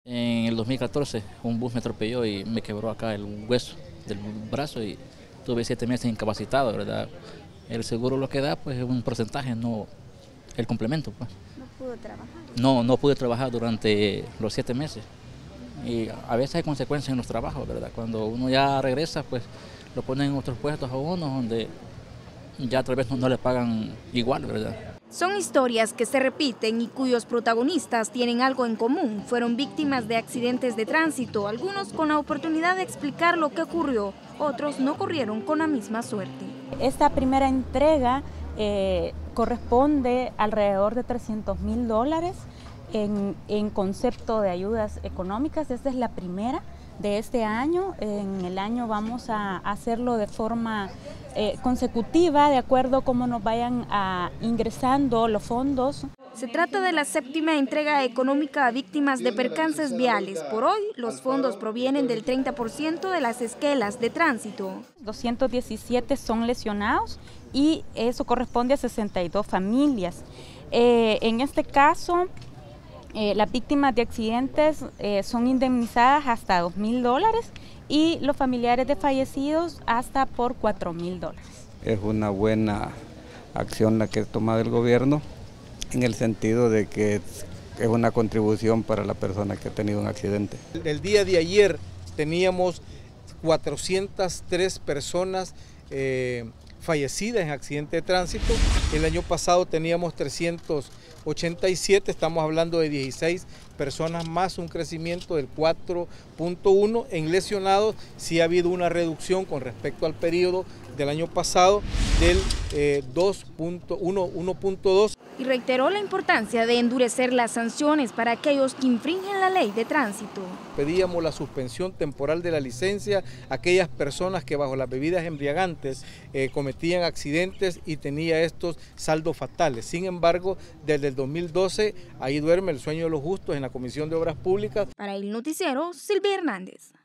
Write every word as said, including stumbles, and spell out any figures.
En el dos mil catorce un bus me atropelló y me quebró acá el hueso del brazo y tuve siete meses incapacitado, ¿verdad? El seguro lo que da pues es un porcentaje, no el complemento, pues. ¿No pudo trabajar? No, no pude trabajar durante los siete meses y a veces hay consecuencias en los trabajos, ¿verdad? Cuando uno ya regresa pues lo ponen en otros puestos a uno donde ya tal vez no, no le pagan igual, ¿verdad? Son historias que se repiten y cuyos protagonistas tienen algo en común. Fueron víctimas de accidentes de tránsito, algunos con la oportunidad de explicar lo que ocurrió, otros no corrieron con la misma suerte. Esta primera entrega eh, corresponde alrededor de trescientos mil dólares en, en concepto de ayudas económicas. Esta es la primera de este año. En el año vamos a hacerlo de forma eh, consecutiva, de acuerdo a cómo nos vayan a ingresando los fondos. Se trata de la séptima entrega económica a víctimas de percances viales. Por hoy, los fondos provienen del treinta por ciento de las esquelas de tránsito. doscientos diecisiete son lesionados y eso corresponde a sesenta y dos familias. Eh, en este caso, Eh, las víctimas de accidentes eh, son indemnizadas hasta dos mil dólares y los familiares de fallecidos hasta por cuatro mil dólares. Es una buena acción la que ha tomado el gobierno en el sentido de que es, es una contribución para la persona que ha tenido un accidente. El día de ayer teníamos cuatrocientas tres personas eh, fallecidas en accidentes de tránsito. El año pasado teníamos trescientos ochenta y siete, estamos hablando de dieciséis personas más, un crecimiento del cuatro punto uno. En lesionados sí ha habido una reducción con respecto al periodo del año pasado del eh, dos punto uno, uno punto dos. Y reiteró la importancia de endurecer las sanciones para aquellos que infringen la ley de tránsito. Pedíamos la suspensión temporal de la licencia a aquellas personas que bajo las bebidas embriagantes eh, cometían accidentes y tenía estos saldos fatales. Sin embargo, desde el dos mil doce, ahí duerme el sueño de los justos en la Comisión de Obras Públicas. Para el noticiero, Silvia Hernández.